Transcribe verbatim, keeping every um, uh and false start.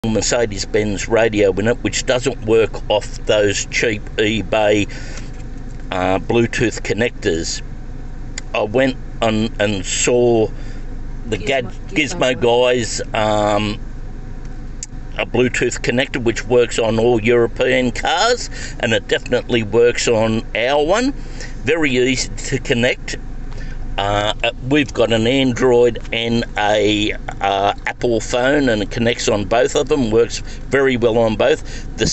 Mercedes-Benz radio in it, which doesn't work off those cheap eBay uh, Bluetooth connectors. I went on and saw the Gizmo, Gad, Gizmo, Gizmo Guy's um, a Bluetooth connector, which works on all European cars, and it definitely works on our one. Very easy to connect. Uh, we've got an Android and a uh, Apple phone, and it connects on both of them, works very well on both. The